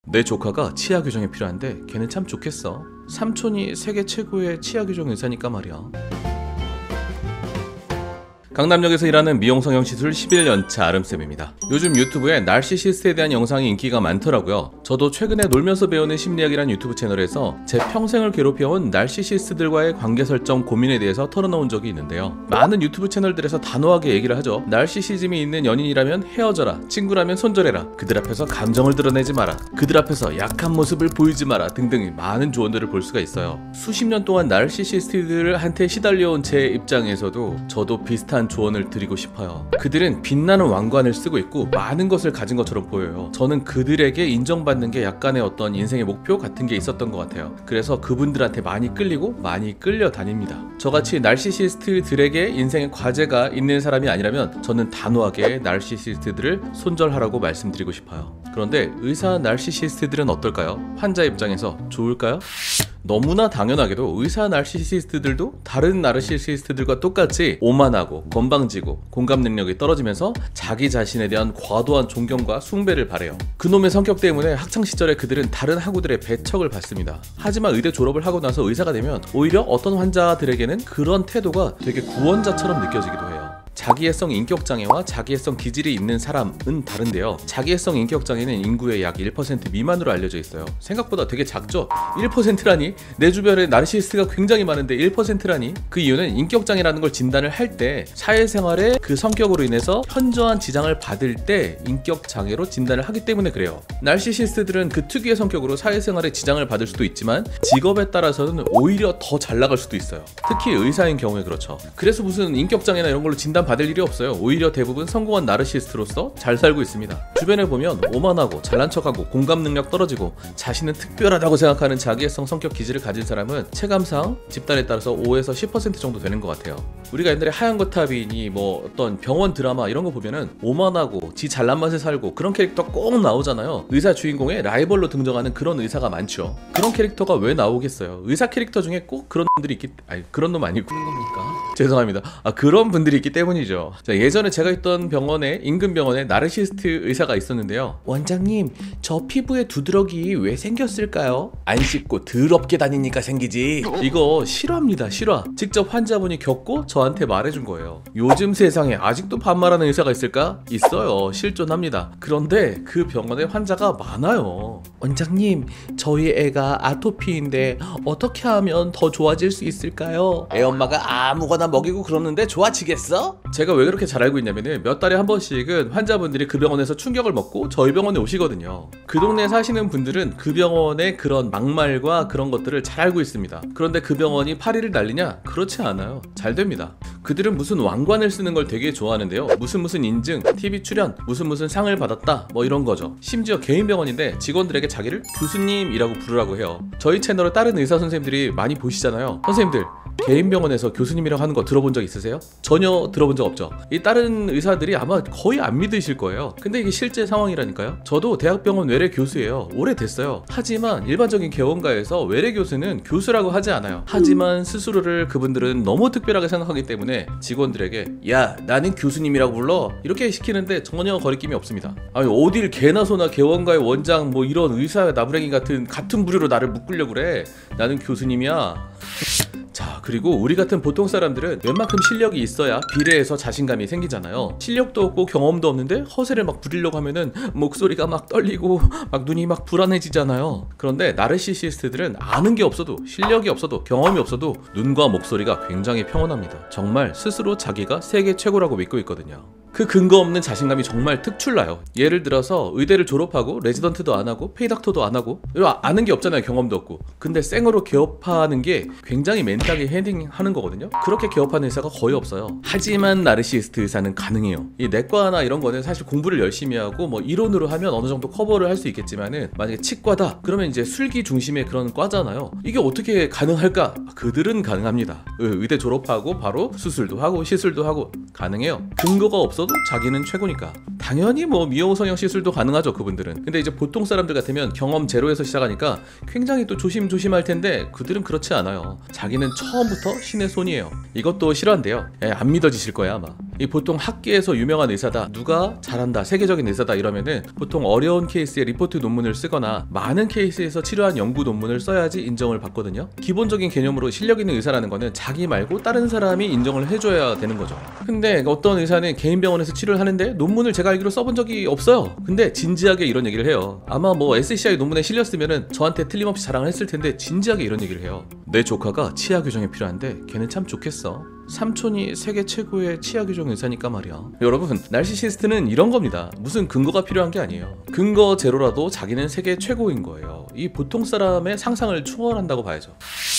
내 조카가 치아 교정이 필요한데 걔는 참 좋겠어. 삼촌이 세계 최고의 치아 교정 의사니까 말이야. 강남역에서 일하는 미용 성형 시술 11년차 아름쌤입니다. 요즘 유튜브에 나르시시스트에 대한 영상이 인기가 많더라고요. 저도 최근에 놀면서 배우는 심리학이란 유튜브 채널에서 제 평생을 괴롭혀온 나르시시스트들과의 관계 설정 고민에 대해서 털어놓은 적이 있는데요. 많은 유튜브 채널들에서 단호하게 얘기를 하죠. 나르시시즘이 있는 연인이라면 헤어져라, 친구라면 손절해라, 그들 앞에서 감정을 드러내지 마라, 그들 앞에서 약한 모습을 보이지 마라 등등 많은 조언들을 볼 수가 있어요. 수십 년 동안 나르시시스트들한테 시달려온 제 입장에서도 저도 비슷한 조언을 드리고 싶어요. 그들은 빛나는 왕관을 쓰고 있고 많은 것을 가진 것처럼 보여요. 저는 그들에게 인정받는 게 약간의 어떤 인생의 목표 같은 게 있었던 것 같아요. 그래서 그분들한테 많이 끌리고 많이 끌려다닙니다. 저같이 나르시시스트들에게 인생의 과제가 있는 사람이 아니라면 저는 단호하게 나르시시스트들을 손절하라고 말씀드리고 싶어요. 그런데 의사 나르시시스트들은 어떨까요? 환자 입장에서 좋을까요? 너무나 당연하게도 의사 나르시시스트들도 다른 나르시시스트들과 똑같이 오만하고 건방지고 공감 능력이 떨어지면서 자기 자신에 대한 과도한 존경과 숭배를 바래요. 그놈의 성격 때문에 학창시절에 그들은 다른 학우들의 배척을 받습니다. 하지만 의대 졸업을 하고 나서 의사가 되면 오히려 어떤 환자들에게는 그런 태도가 되게 구원자처럼 느껴지기도 해요. 자기애성 인격장애와 자기애성 기질이 있는 사람은 다른데요. 자기애성 인격장애는 인구의 약 1% 미만으로 알려져 있어요. 생각보다 되게 작죠? 1%라니? 내 주변에 나르시시스트가 굉장히 많은데 1%라니? 그 이유는 인격장애라는 걸 진단을 할 때 사회생활에 그 성격으로 인해서 현저한 지장을 받을 때 인격장애로 진단을 하기 때문에 그래요. 나르시시스트들은 그 특유의 성격으로 사회생활에 지장을 받을 수도 있지만 직업에 따라서는 오히려 더 잘 나갈 수도 있어요. 특히 의사인 경우에 그렇죠. 그래서 무슨 인격장애나 이런 걸로 진단 받을 일이 없어요. 오히려 대부분 성공한 나르시시스트로서 잘 살고 있습니다. 주변에 보면 오만하고 잘난 척하고 공감 능력 떨어지고 자신은 특별하다고 생각하는 자기애성 성격 기질을 가진 사람은 체감상 집단에 따라서 5에서 10% 정도 되는 것 같아요. 우리가 옛날에 하얀 거탑이니 뭐 어떤 병원 드라마 이런 거 보면은 오만하고 지 잘난 맛에 살고 그런 캐릭터 꼭 나오잖아요. 의사 주인공의 라이벌로 등장하는 그런 의사가 많죠. 그런 캐릭터가 왜 나오겠어요? 의사 캐릭터 중에 꼭 그런 놈들이 있기, 아니 그런 놈 아니고 죄송합니다. 그런 분들이 있기 때문이죠. 자, 예전에 제가 있던 병원에 인근 병원에 나르시스트 의사가 있었는데요. 원장님, 저 피부에 두드러기 왜 생겼을까요? 안 씻고 더럽게 다니니까 생기지. 이거 실화입니다. 실화. 직접 환자분이 겪고 저한테 말해준 거예요. 요즘 세상에 아직도 반말하는 의사가 있을까? 있어요. 실존합니다. 그런데 그 병원에 환자가 많아요. 원장님, 저희 애가 아토피인데 어떻게 하면 더 좋아질 수 있을까요? 애 엄마가 아무거나 먹이고 그러는데 좋아지겠어? 제가 왜 그렇게 잘 알고 있냐면은 몇 달에 한 번씩은 환자분들이 그 병원에서 충격을 먹고 저희 병원에 오시거든요. 그 동네에 사시는 분들은 그 병원의 그런 막말과 그런 것들을 잘 알고 있습니다. 그런데 그 병원이 파리를 날리냐? 그렇지 않아요. 잘 됩니다. 그들은 무슨 왕관을 쓰는 걸 되게 좋아하는데요. 무슨 인증, TV 출연, 무슨 상을 받았다 뭐 이런 거죠. 심지어 개인 병원인데 직원들에게 자기를 교수님이라고 부르라고 해요. 저희 채널을 다른 의사 선생님들이 많이 보시잖아요. 선생님들, 개인 병원에서 교수님이라고 하는 거 들어본 적 있으세요? 전혀 들어본 적 없죠. 이 다른 의사들이 아마 거의 안 믿으실 거예요. 근데 이게 실제 상황이라니까요. 저도 대학병원 외래 교수예요. 오래됐어요. 하지만 일반적인 개원가에서 외래 교수는 교수라고 하지 않아요. 하지만 스스로를 그분들은 너무 특별하게 생각하기 때문에 직원들에게 야, 나는 교수님이라고 불러 이렇게 시키는데 전혀 거리낌이 없습니다. 아니 어딜 개나 소나 개원가의 원장 뭐 이런 의사 나부랭이 같은 부류로 나를 묶으려고 그래. 나는 교수님이야. 자, 그리고 우리 같은 보통 사람들은 웬만큼 실력이 있어야 비례해서 자신감이 생기잖아요. 실력도 없고 경험도 없는데 허세를 막 부리려고 하면은 목소리가 막 떨리고 막 눈이 막 불안해지잖아요. 그런데 나르시시스트들은 아는 게 없어도 실력이 없어도 경험이 없어도 눈과 목소리가 굉장히 평온합니다. 정말 스스로 자기가 세계 최고라고 믿고 있거든요. 그 근거 없는 자신감이 정말 특출나요. 예를 들어서 의대를 졸업하고 레지던트도 안 하고 페이닥터도 안 하고 아는 게 없잖아요. 경험도 없고. 근데 생으로 개업하는 게 굉장히 멘탈이 헤딩하는 거거든요. 그렇게 개업하는 의사가 거의 없어요. 하지만 나르시스트 의사는 가능해요. 이 내과나 이런 거는 사실 공부를 열심히 하고 뭐 이론으로 하면 어느 정도 커버를 할 수 있겠지만은 만약에 치과다 그러면 이제 술기 중심의 그런 과잖아요. 이게 어떻게 가능할까? 그들은 가능합니다. 의대 졸업하고 바로 수술도 하고 시술도 하고 가능해요. 근거가 없어도 자기는 최고니까. 당연히 뭐 미용 성형 시술도 가능하죠, 그분들은. 근데 이제 보통 사람들 같으면 경험 제로에서 시작하니까 굉장히 또 조심조심할 텐데 그들은 그렇지 않아요. 자기는 처음부터 신의 손이에요. 이것도 실화인데요. 안 믿어지실 거야 아마. 이 보통 학계에서 유명한 의사다, 누가 잘한다, 세계적인 의사다 이러면은 보통 어려운 케이스에 리포트 논문을 쓰거나 많은 케이스에서 치료한 연구 논문을 써야지 인정을 받거든요. 기본적인 개념으로 실력 있는 의사라는 거는 자기 말고 다른 사람이 인정을 해줘야 되는 거죠. 근데 어떤 의사는 개인 병원에서 치료를 하는데 논문을 제가 알기로 써본 적이 없어요. 근데 진지하게 이런 얘기를 해요. 아마 뭐 SCI 논문에 실렸으면은 저한테 틀림없이 자랑을 했을 텐데 진지하게 이런 얘기를 해요. 내 조카가 치아 교정이 필요한데 걔는 참 좋겠어. 삼촌이 세계 최고의 치아 교정 의사니까 말이야. 여러분, 나르시시스트는 이런 겁니다. 무슨 근거가 필요한 게 아니에요. 근거 제로라도 자기는 세계 최고인 거예요. 이 보통 사람의 상상을 초월한다고 봐야죠.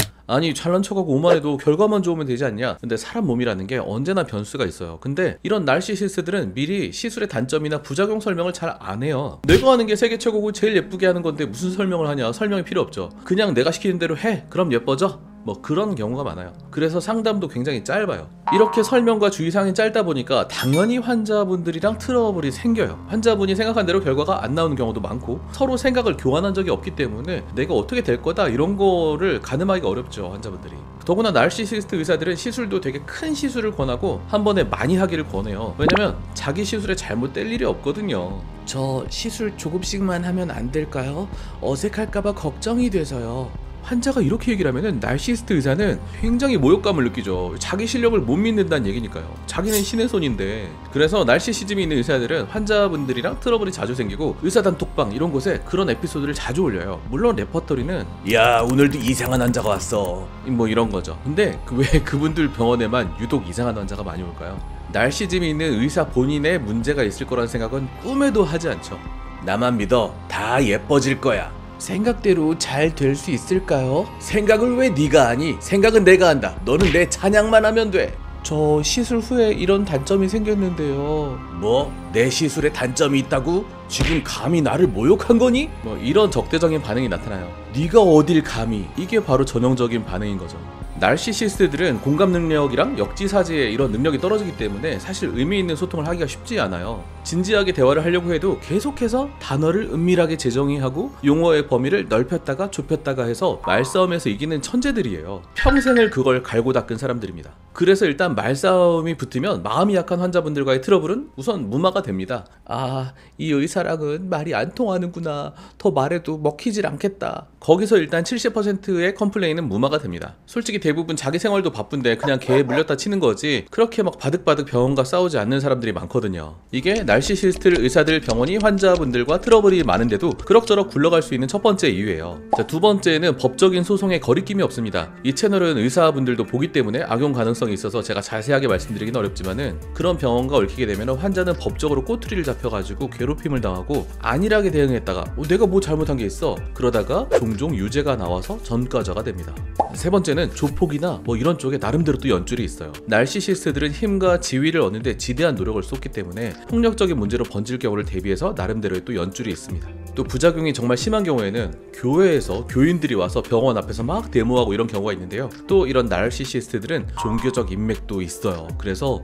아니 잘난 척하고 오만해도 결과만 좋으면 되지 않냐. 근데 사람 몸이라는 게 언제나 변수가 있어요. 근데 이런 나르시시스트들은 미리 시술의 단점이나 부작용 설명을 잘 안 해요. 내가 하는 게 세계 최고고 제일 예쁘게 하는 건데 무슨 설명을 하냐. 설명이 필요 없죠. 그냥 내가 시키는 대로 해, 그럼 예뻐져? 뭐 그런 경우가 많아요. 그래서 상담도 굉장히 짧아요. 이렇게 설명과 주의사항이 짧다 보니까 당연히 환자분들이랑 트러블이 생겨요. 환자분이 생각한 대로 결과가 안 나오는 경우도 많고 서로 생각을 교환한 적이 없기 때문에 내가 어떻게 될 거다 이런 거를 가늠하기가 어렵죠, 환자분들이. 더구나 나르시시스트 의사들은 시술도 되게 큰 시술을 권하고 한 번에 많이 하기를 권해요. 왜냐면 자기 시술에 잘못될 일이 없거든요. 저 시술 조금씩만 하면 안 될까요? 어색할까봐 걱정이 돼서요. 환자가 이렇게 얘기를 하면은 나르시시스트 의사는 굉장히 모욕감을 느끼죠. 자기 실력을 못 믿는다는 얘기니까요. 자기는 신의 손인데. 그래서 나르시시즘이 있는 의사들은 환자분들이랑 트러블이 자주 생기고 의사단 톡방 이런 곳에 그런 에피소드를 자주 올려요. 물론 레퍼토리는 야 오늘도 이상한 환자가 왔어 뭐 이런 거죠. 근데 왜 그분들 병원에만 유독 이상한 환자가 많이 올까요? 나르시즘이 있는 의사 본인의 문제가 있을 거라는 생각은 꿈에도 하지 않죠. 나만 믿어, 다 예뻐질 거야. 생각대로 잘 될 수 있을까요? 생각을 왜 네가 하니? 생각은 내가 한다. 너는 내 찬양만 하면 돼. 저 시술 후에 이런 단점이 생겼는데요. 뭐? 내 시술에 단점이 있다고? 지금 감히 나를 모욕한 거니? 뭐 이런 적대적인 반응이 나타나요. 네가 어딜 감히? 이게 바로 전형적인 반응인 거죠. 나르시시스트들은 공감 능력이랑 역지사지의 이런 능력이 떨어지기 때문에 사실 의미 있는 소통을 하기가 쉽지 않아요. 진지하게 대화를 하려고 해도 계속해서 단어를 은밀하게 재정의하고 용어의 범위를 넓혔다가 좁혔다가 해서 말싸움에서 이기는 천재들이에요. 평생을 그걸 갈고 닦은 사람들입니다. 그래서 일단 말싸움이 붙으면 마음이 약한 환자분들과의 트러블은 우선 무마가 됩니다. 아, 이 의사랑은 말이 안 통하는구나. 더 말해도 먹히질 않겠다. 거기서 일단 70%의 컴플레인은 무마가 됩니다. 솔직히 대부분 자기 생활도 바쁜데 그냥 개에 물렸다 치는 거지 그렇게 막 바득바득 병원과 싸우지 않는 사람들이 많거든요. 이게 나르시시스트 의사들 병원이 환자분들과 트러블이 많은데도 그럭저럭 굴러갈 수 있는 첫 번째 이유예요. 자, 두 번째는 법적인 소송에 거리낌이 없습니다. 이 채널은 의사분들도 보기 때문에 악용 가능성이 있어서 제가 자세하게 말씀드리긴 어렵지만은 그런 병원과 얽히게 되면 환자는 법적으로 꼬투리를 잡혀가지고 괴롭힘을 당하고 안일하게 대응했다가 내가 뭐 잘못한 게 있어 그러다가 종종 유죄가 나와서 전과자가 됩니다. 세 번째는 조폭이나 뭐 이런 쪽에 나름대로 또 연줄이 있어요. 나르시시스트들은 힘과 지위를 얻는데 지대한 노력을 쏟기 때문에 폭력적인 문제로 번질 경우를 대비해서 나름대로의 또 연줄이 있습니다. 또 부작용이 정말 심한 경우에는 교회에서 교인들이 와서 병원 앞에서 막 데모하고 이런 경우가 있는데요. 또 이런 나르시시스트들은 종교적 인맥도 있어요. 그래서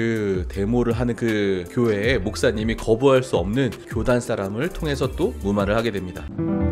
그 데모를 하는 그 교회에 목사님이 거부할 수 없는 교단 사람을 통해서 또 무마를 하게 됩니다.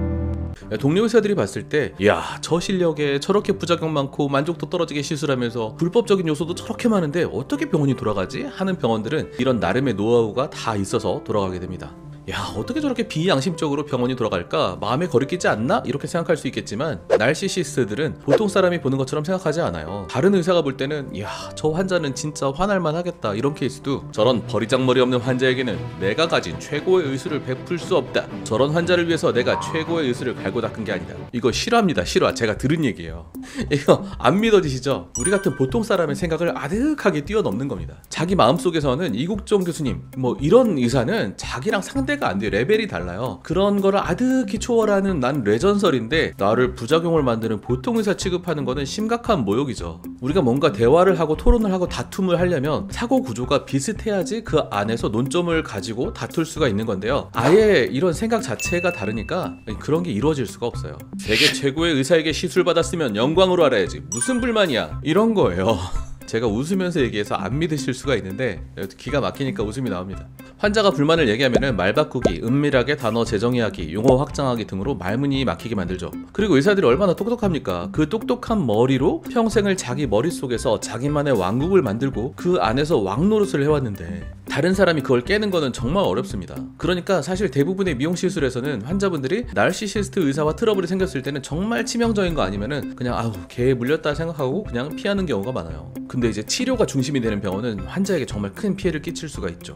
동료 의사들이 봤을 때 야, 저 실력에 저렇게 부작용 많고 만족도 떨어지게 시술하면서 불법적인 요소도 저렇게 많은데 어떻게 병원이 돌아가지? 하는 병원들은 이런 나름의 노하우가 다 있어서 돌아가게 됩니다. 야, 어떻게 저렇게 비양심적으로 병원이 돌아갈까? 마음에 거리끼지 않나? 이렇게 생각할 수 있겠지만 나르시시스트들은 보통 사람이 보는 것처럼 생각하지 않아요. 다른 의사가 볼 때는 야, 저 환자는 진짜 화날만 하겠다 이런 케이스도 저런 버리장머리 없는 환자에게는 내가 가진 최고의 의술을 베풀 수 없다. 저런 환자를 위해서 내가 최고의 의술을 갈고 닦은 게 아니다. 이거 실화입니다. 실화. 제가 들은 얘기예요. 이거 안 믿어지시죠? 우리 같은 보통 사람의 생각을 아득하게 뛰어넘는 겁니다. 자기 마음속에서는 이국종 교수님 뭐 이런 의사는 자기랑 상대가 안 돼요. 레벨이 달라요. 그런 거를 아득히 초월하는 난 뇌전설인데 나를 부작용을 만드는 보통 의사 취급하는 거는 심각한 모욕이죠. 우리가 뭔가 대화를 하고 토론을 하고 다툼을 하려면 사고 구조가 비슷해야지 그 안에서 논점을 가지고 다툴 수가 있는 건데요. 아예 이런 생각 자체가 다르니까 그런 게 이루어질 수가 없어요. 세계 최고의 의사에게 시술 받았으면 영광으로 알아야지. 무슨 불만이야? 이런 거예요. 제가 웃으면서 얘기해서 안 믿으실 수가 있는데 기가 막히니까 웃음이 나옵니다. 환자가 불만을 얘기하면 말 바꾸기, 은밀하게 단어 재정의하기, 용어 확장하기 등으로 말문이 막히게 만들죠. 그리고 의사들이 얼마나 똑똑합니까? 그 똑똑한 머리로 평생을 자기 머릿속에서 자기만의 왕국을 만들고 그 안에서 왕노릇을 해왔는데 다른 사람이 그걸 깨는 거는 정말 어렵습니다. 그러니까 사실 대부분의 미용 시술에서는 환자분들이 나르시시스트 의사와 트러블이 생겼을 때는 정말 치명적인 거 아니면은 그냥 아우 걔에 물렸다 생각하고 그냥 피하는 경우가 많아요. 근데 이제 치료가 중심이 되는 병원은 환자에게 정말 큰 피해를 끼칠 수가 있죠.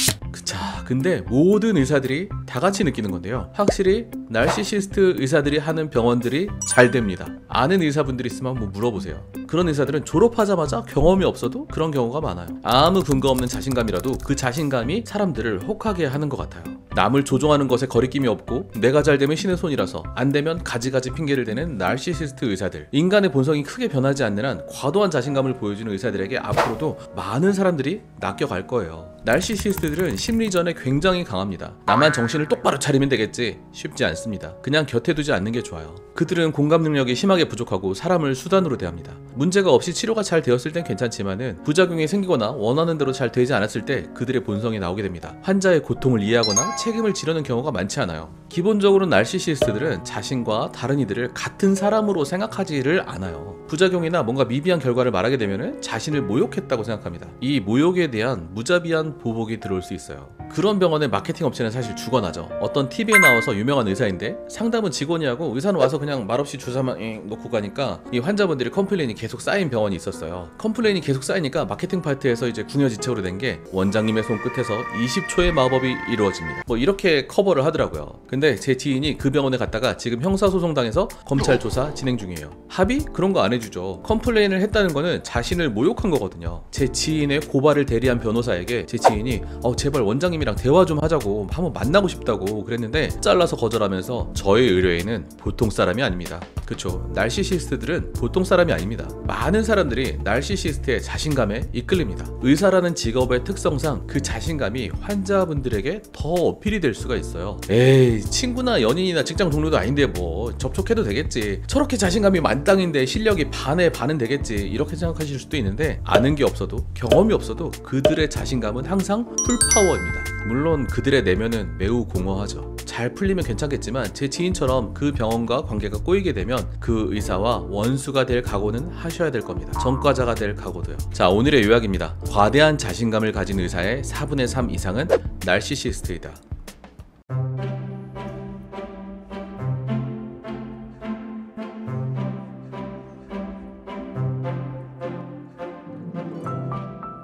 자, 근데 모든 의사들이 다 같이 느끼는 건데요. 확실히 나르시시스트 의사들이 하는 병원들이 잘 됩니다. 아는 의사분들이 있으면 한번 물어보세요. 그런 의사들은 졸업하자마자 경험이 없어도 그런 경우가 많아요. 아무 근거 없는 자신감이라도 그 자신감이 사람들을 혹하게 하는 것 같아요. 남을 조종하는 것에 거리낌이 없고 내가 잘 되면 신의 손이라서 안 되면 가지가지 핑계를 대는 나르시시스트 의사들. 인간의 본성이 크게 변하지 않는 한 과도한 자신감을 보여주는 의사들에게 앞으로도 많은 사람들이 낚여갈 거예요. 나르시시스트들은 심리전에 굉장히 강합니다. 나만 정신을 똑바로 차리면 되겠지. 쉽지 않습니다. 그냥 곁에 두지 않는 게 좋아요. 그들은 공감 능력이 심하게 부족하고 사람을 수단으로 대합니다. 문제가 없이 치료가 잘 되었을 땐 괜찮지만은 부작용이 생기거나 원하는 대로 잘 되지 않았을 때 그들의 본성이 나오게 됩니다. 환자의 고통을 이해하거나 책임을 지려는 경우가 많지 않아요. 기본적으로 나르시시스트들은 자신과 다른 이들을 같은 사람으로 생각하지를 않아요. 부작용이나 뭔가 미비한 결과를 말하게 되면 자신을 모욕했다고 생각합니다. 이 모욕에 대한 무자비한 보복이 들어올 수 있어요. 그런 병원의 마케팅 업체는 사실 죽어나죠. 어떤 TV에 나와서 유명한 의사인데 상담은 직원이 하고 의사는 와서 그냥 말없이 주사만 놓고 가니까 이 환자분들이 컴플레인이 계속 쌓인 병원이 있었어요. 컴플레인이 계속 쌓이니까 마케팅 파트에서 이제 궁여지책으로 된 게 원장님의 손끝에서 20초의 마법이 이루어집니다. 뭐 이렇게 커버를 하더라고요. 근데 제 지인이 그 병원에 갔다가 지금 형사소송당해서 검찰 조사 진행 중이에요. 합의? 그런 거 안 해주죠. 컴플레인을 했다는 거는 자신을 모욕한 거거든요. 제 지인의 고발을 대리한 변호사에게 제 지인이 제발 원장님이랑 대화 좀 하자고 한번 만나고 싶다고 그랬는데 잘라서 거절하면서 저의 의뢰인은 보통 사람이 아닙니다. 그쵸, 나르시시스트들은 보통 사람이 아닙니다. 많은 사람들이 나르시시스트의 자신감에 이끌립니다. 의사라는 직업의 특성상 그 자신감이 환자분들에게 더 어필이 될 수가 있어요. 에이, 친구나 연인이나 직장 동료도 아닌데 뭐 접촉해도 되겠지, 저렇게 자신감이 만땅인데 실력이 반에 반은 되겠지, 이렇게 생각하실 수도 있는데 아는 게 없어도 경험이 없어도 그들의 자신감은 항상 풀파워입니다. 물론 그들의 내면은 매우 공허하죠. 잘 풀리면 괜찮겠지만 제 지인처럼 그 병원과 관계가 꼬이게 되면 그 의사와 원수가 될 각오는 하셔야 될 겁니다. 전과자가 될 각오도요. 자, 오늘의 요약입니다. 과대한 자신감을 가진 의사의 4분의 3 이상은 나르시시스트이다.